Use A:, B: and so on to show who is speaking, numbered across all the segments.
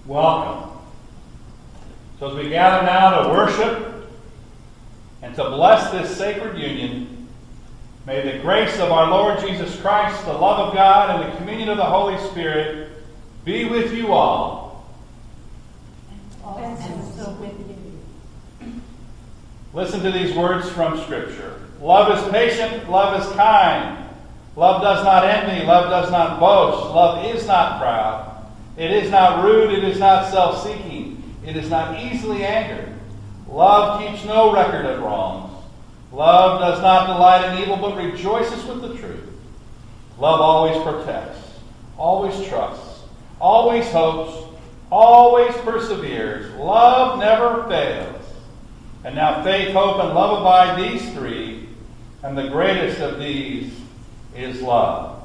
A: welcome. So as we gather now to worship and to bless this sacred union, may the grace of our Lord Jesus Christ, the love of God, and the communion of the Holy Spirit be with you all.
B: And also with you.
A: Listen to these words from Scripture. Love is patient, love is kind. Love does not envy, love does not boast, love is not proud. It is not rude, it is not self-seeking, it is not easily angered. Love keeps no record of wrongs. Love does not delight in evil, but rejoices with the truth. Love always protects, always trusts, always hopes, always perseveres. Love never fails. And now faith, hope, and love abide, these three, and the greatest of these is love.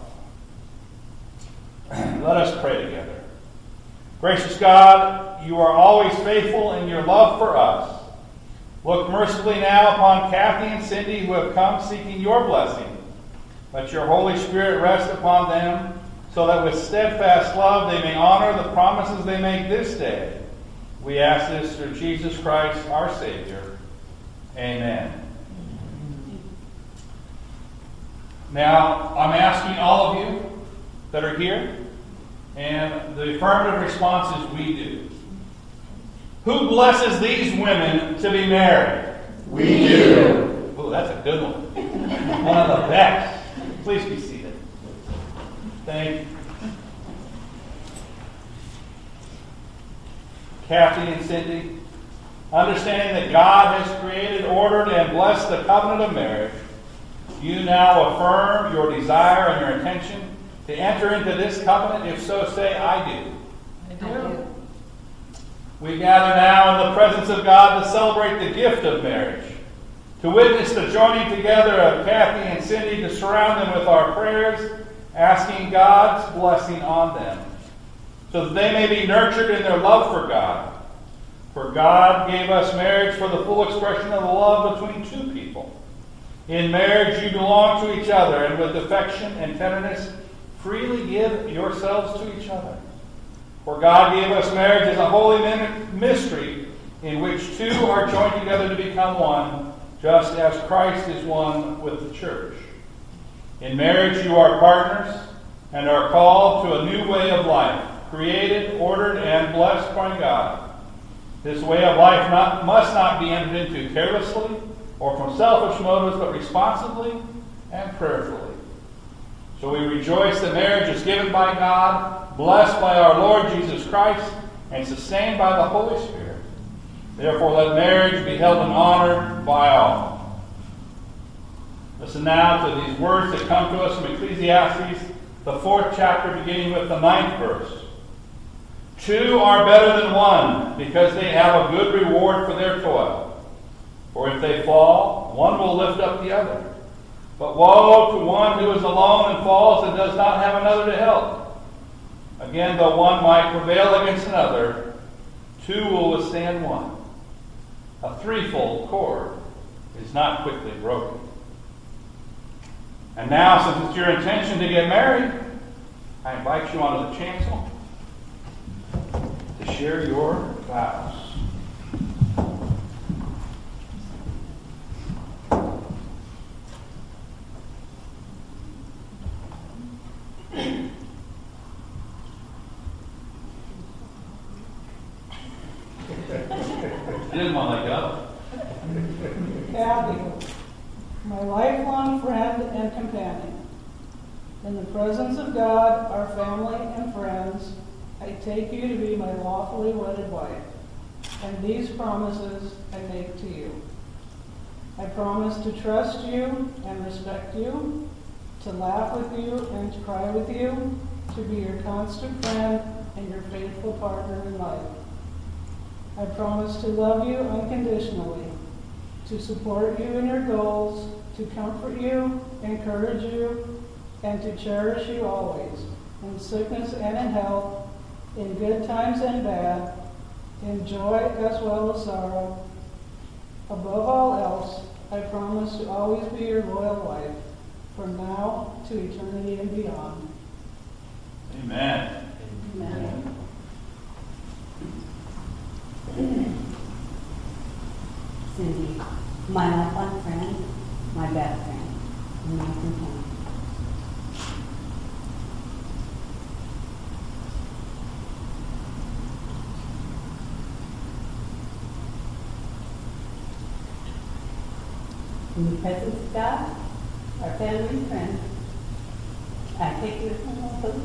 A: Let us pray together. Gracious God, you are always faithful in your love for us. Look mercifully now upon Cathy and Cindy, who have come seeking your blessing. Let your Holy Spirit rest upon them, so that with steadfast love they may honor the promises they make this day. We ask this through Jesus Christ, our Savior. Amen. Now, I'm asking all of you that are here, and the affirmative response is we do. Who blesses these women to be married?
C: We do.
A: Oh, that's a good one. One of the best. Please be seated. Thank you. Cathy and Cindy, understanding that God has created, ordered, and blessed the covenant of marriage, you now affirm your desire and your intention to enter into this covenant. If so, say, I do.
B: I do.
A: We gather now in the presence of God to celebrate the gift of marriage, to witness the joining together of Cathy and Cindy, to surround them with our prayers, asking God's blessing on them, so that they may be nurtured in their love for God. For God gave us marriage for the full expression of the love between two people. In marriage you belong to each other, and with affection and tenderness freely give yourselves to each other. For God gave us marriage as a holy mystery in which two are joined together to become one, just as Christ is one with the church. In marriage you are partners and are called to a new way of life, created, ordered, and blessed by God. This way of life must not be entered into carelessly or from selfish motives, but responsibly and prayerfully. So we rejoice that marriage is given by God, blessed by our Lord Jesus Christ, and sustained by the Holy Spirit. Therefore, let marriage be held in honor by all. Listen now to these words that come to us from Ecclesiastes, the 4th chapter, beginning with the 9th verse. Two are better than one, because they have a good reward for their toil. For if they fall, one will lift up the other. But woe to one who is alone and falls and does not have another to help. Again, though one might prevail against another, two will withstand one. A threefold cord is not quickly broken. And now, since it's your intention to get married, I invite you onto the chancel to share your vows. I didn't want to let go.
D: Cathy, my lifelong friend and companion, in the presence of God, our family, and friends, I take you to be my lawfully wedded wife, and these promises I make to you. I promise to trust you and respect you, to laugh with you and to cry with you, to be your constant friend and your faithful partner in life. I promise to love you unconditionally, to support you in your goals, to comfort you, encourage you, and to cherish you always, in sickness and in health, in good times and bad, in joy as well as sorrow. Above all else, I promise to always be your loyal wife, from now to eternity and beyond.
A: Amen.
D: Amen.
B: my lifelong friend, my best friend, and my companion. In the presence of God, our family and friends, I take you as my lawful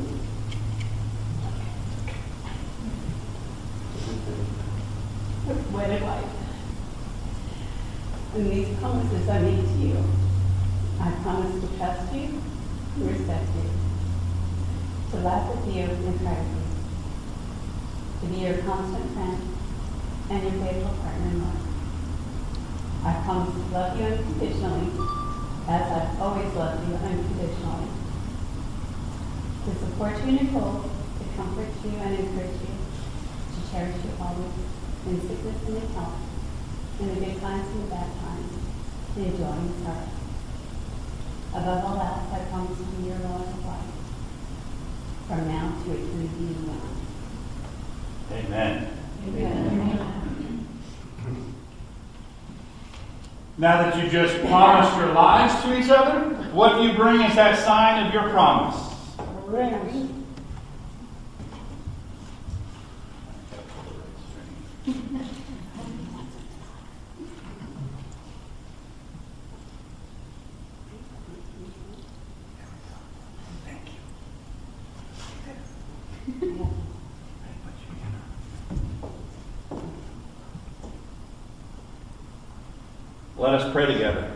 B: wedded wife. And these promises I make to you. I promise to trust you, to respect you, to laugh with you in privacy, to be your constant friend and your faithful partner in life. I promise to love you unconditionally, as I've always loved you unconditionally. To support you in your goals, to comfort you and encourage you, to cherish you always, in sickness and in health, in the good times and the bad times, in joy and sorrow. Above all else, I promise to be your Lord of life, from now to eternity and beyond.
A: Amen.
B: Amen.
A: Now that you just promised your lives to each other, what do you bring as that sign of your promise?
D: Rings.
A: Let us pray together.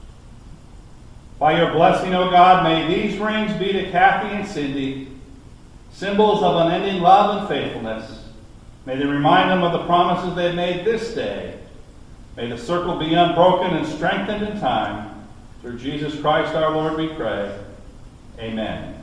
A: By your blessing, O God, may these rings be to Cathy and Cindy symbols of unending love and faithfulness. May they remind them of the promises they've made this day. May the circle be unbroken and strengthened in time. Through Jesus Christ our Lord we pray. Amen.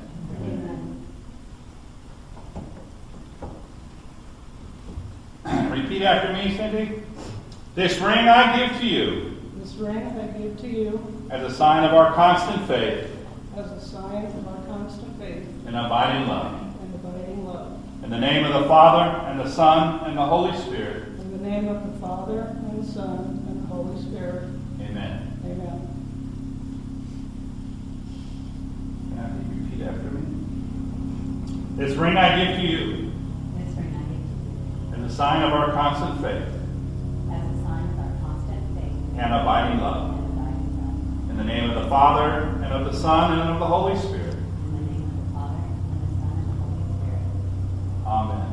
B: Amen.
A: Repeat after me, Cindy. This ring I give to you
D: This ring I give to you
A: as a sign of our constant faith
D: as a sign of our constant faith
A: and abiding love.
D: and abiding love.
A: In the name of the Father, and the Son, and the Holy Spirit.
D: In the name of the Father, and the Son, and the Holy Spirit.
A: Amen.
D: Amen.
A: Cathy, repeat after me. This ring I give to you
B: This ring I give to you
A: as a sign of our constant faith
B: as a sign of our constant faith
A: and abiding love.
B: and abiding love.
A: In the name of the Father, and of the Son, and of the Holy Spirit.
B: In the name of the Father, and the Son, and the Holy Spirit.
A: Amen.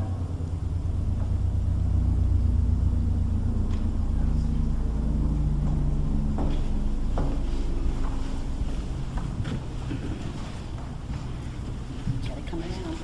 B: Shall we come around?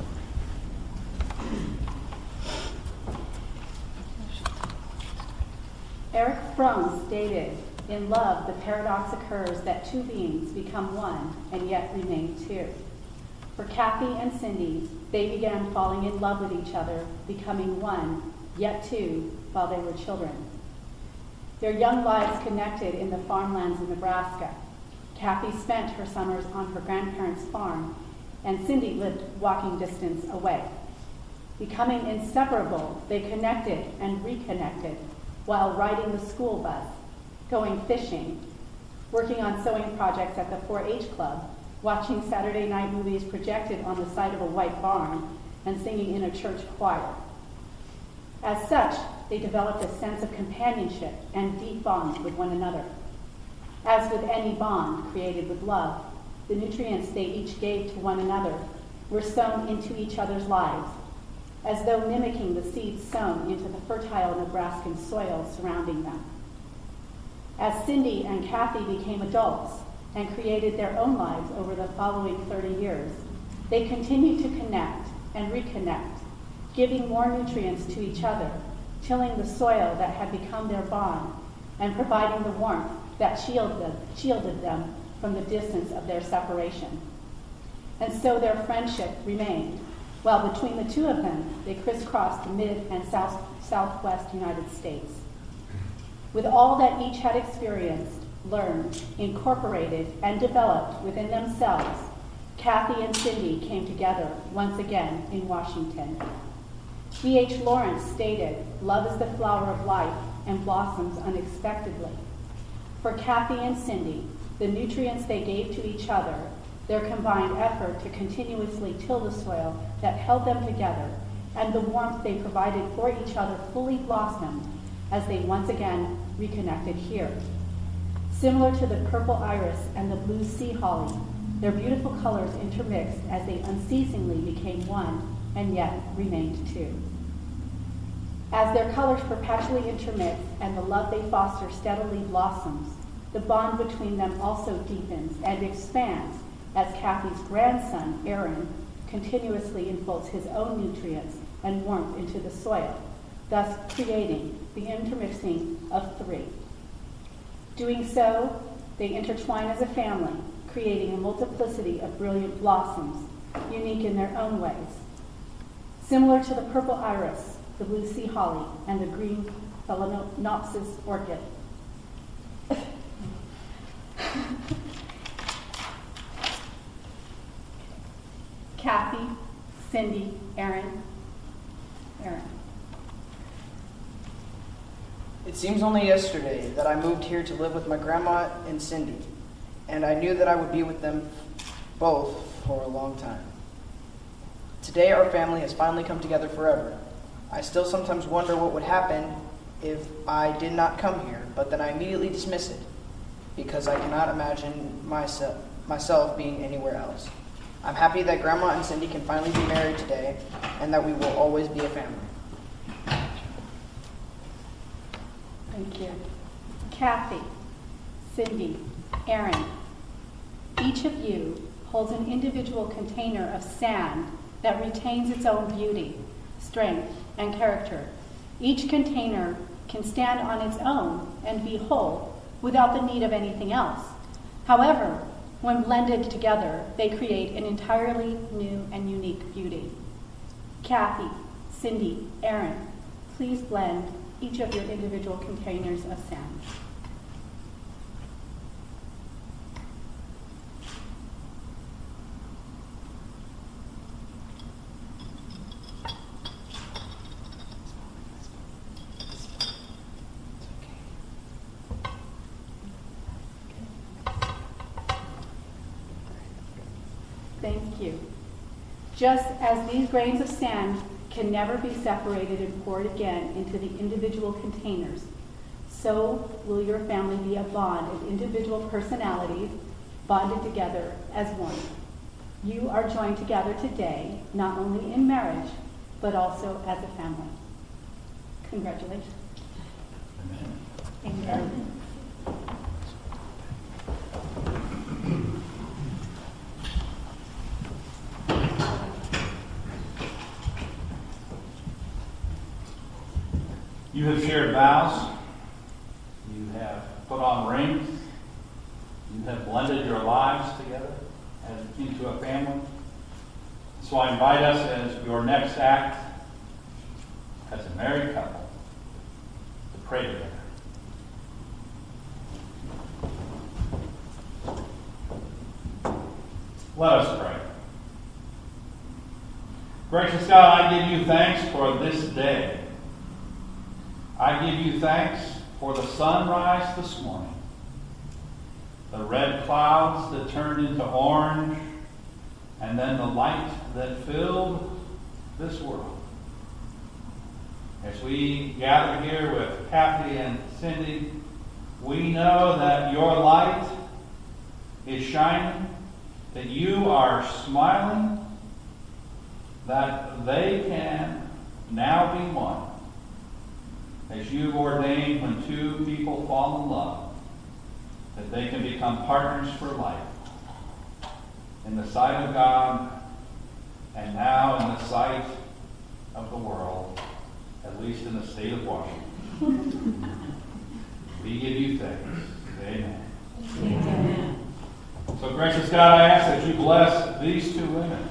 B: Eric Fromm stated, "In love, the paradox occurs that two beings become one and yet remain two." For Cathy and Cindy, they began falling in love with each other, becoming one, yet two, while they were children. Their young lives connected in the farmlands of Nebraska. Cathy spent her summers on her grandparents' farm, and Cindy lived walking distance away. Becoming inseparable, they connected and reconnected while riding the school bus, going fishing, working on sewing projects at the 4-H club, watching Saturday night movies projected on the side of a white barn, and singing in a church choir. As such, they developed a sense of companionship and deep bonds with one another. As with any bond created with love, the nutrients they each gave to one another were sown into each other's lives, as though mimicking the seeds sown into the fertile Nebraskan soil surrounding them. As Cindy and Cathy became adults and created their own lives over the following 30 years, they continued to connect and reconnect, giving more nutrients to each other, tilling the soil that had become their bond, and providing the warmth that shielded them from the distance of their separation. And so their friendship remained, while between the two of them, they crisscrossed the mid and southwest United States. With all that each had experienced, learned, incorporated, and developed within themselves, Cathy and Cindy came together once again in Washington. D.H. Lawrence stated, "Love is the flower of life and blossoms unexpectedly." For Cathy and Cindy, the nutrients they gave to each other, their combined effort to continuously till the soil that held them together, and the warmth they provided for each other fully blossomed as they once again reconnected here. Similar to the purple iris and the blue sea holly, their beautiful colors intermixed as they unceasingly became one and yet remained two. As their colors perpetually intermix and the love they foster steadily blossoms, the bond between them also deepens and expands as Cathy's grandson, Aaron, continuously infuls his own nutrients and warmth into the soil, thus creating the intermixing of three. Doing so, they intertwine as a family, creating a multiplicity of brilliant blossoms, unique in their own ways. Similar to the purple iris, the blue sea holly, and the green phalaenopsis orchid. Cathy, Cindy, Aaron.
C: It seems only yesterday that I moved here to live with my grandma and Cindy, and I knew that I would be with them both for a long time. Today our family has finally come together forever. I still sometimes wonder what would happen if I did not come here, but then I immediately dismiss it because I cannot imagine myself being anywhere else. I'm happy that Grandma and Cindy can finally be married today and that we will always be a family.
B: Thank you. Cathy, Cindy, Aaron, each of you holds an individual container of sand that retains its own beauty, strength, and character. Each container can stand on its own and be whole without the need of anything else. However, when blended together, they create an entirely new and unique beauty. Cathy, Cindy, Aaron, please blend each of your individual containers of sand. Thank you. Just as these grains of sand can never be separated and poured again into the individual containers, so will your family be a bond of individual personalities bonded together as one. You are joined together today, not only in marriage, but also as a family. Congratulations.
A: Amen.
B: Amen.
A: You have shared vows. You have put on rings. You have blended your lives together into a family. So I invite us as your next act, as a married couple, to pray together. Let us pray. Gracious God, I give you thanks for this day. I give you thanks for the sunrise this morning, the red clouds that turned into orange, and then the light that filled this world. As we gather here with Cathy and Cindy, we know that your light is shining, that you are smiling, that they can now be one. As you've ordained, when two people fall in love, that they can become partners for life in the sight of God and now in the sight of the world, at least in the state of Washington. We give you thanks. Amen.
B: Amen.
A: So, gracious God, I ask that you bless these two women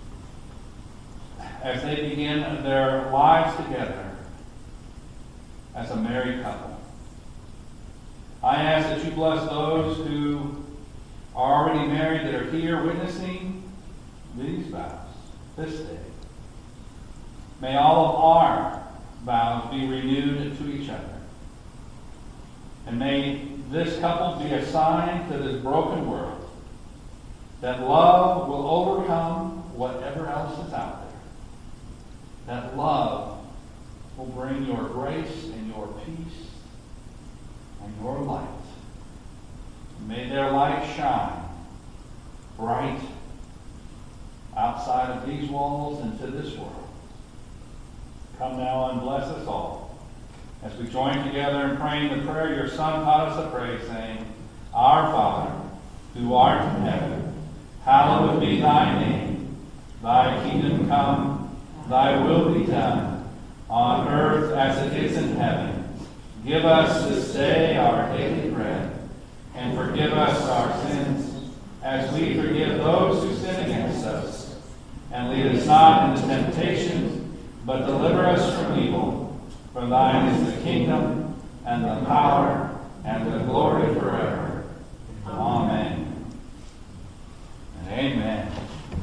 A: as they begin their lives together as a married couple. I ask that you bless those who are already married that are here witnessing these vows this day. May all of our vows be renewed to each other. And may this couple be a sign to this broken world that love will overcome whatever else is out there. That love will bring your grace and your peace and your light. May their light shine bright outside of these walls into this world. Come now and bless us all as we join together in praying the prayer your Son taught us to pray, saying, Our Father, who art in heaven, hallowed be thy name. Thy kingdom come, thy will be done, on earth as it is in heaven. Give us this day our daily bread, and forgive us our sins, as we forgive those who sin against us. And lead us not into temptation, but deliver us from evil. For thine is the kingdom, and the power, and the glory forever. Amen. And amen.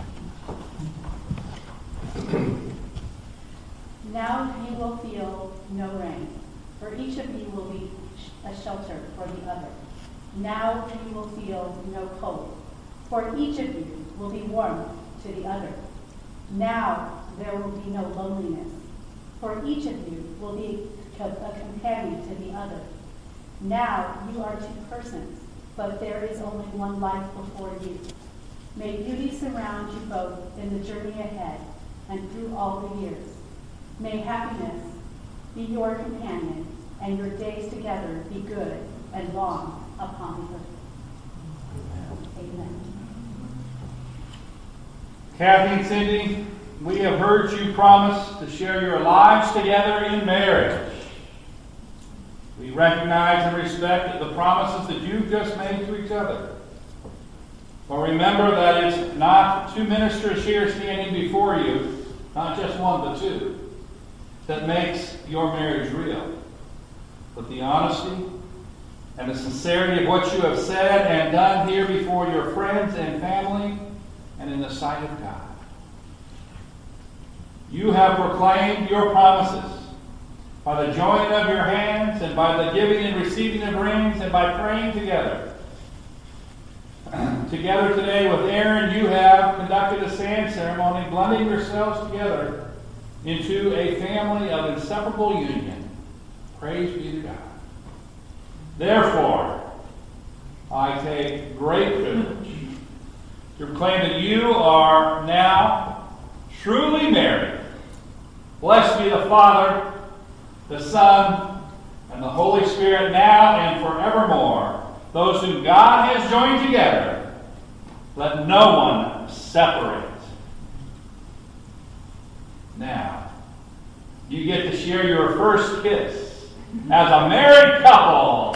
B: Now you will feel no rain, for each of you will be a shelter for the other. Now you will feel no cold, for each of you will be warm to the other. Now there will be no loneliness, for each of you will be a companion to the other. Now you are two persons, but there is only one life before you. May beauty surround you both in the journey ahead and through all the years. May happiness be your companion, and your days together be good and long upon the earth. Amen.
A: Cathy and Cindy, we have heard you promise to share your lives together in marriage. We recognize and respect the promises that you've just made to each other. But remember that it's not two ministers here standing before you, not just one but two, that makes your marriage real. But the honesty and the sincerity of what you have said and done here before your friends and family and in the sight of God. You have proclaimed your promises by the joining of your hands and by the giving and receiving of rings and by praying together. Together today with Aaron, you have conducted a sand ceremony, blending yourselves together into a family of inseparable union. Praise be to God. Therefore, I take great privilege to proclaim that you are now truly married. Blessed be the Father, the Son, and the Holy Spirit, now and forevermore. Those whom God has joined together, let no one separate. Now, you get to share your first kiss as a married couple.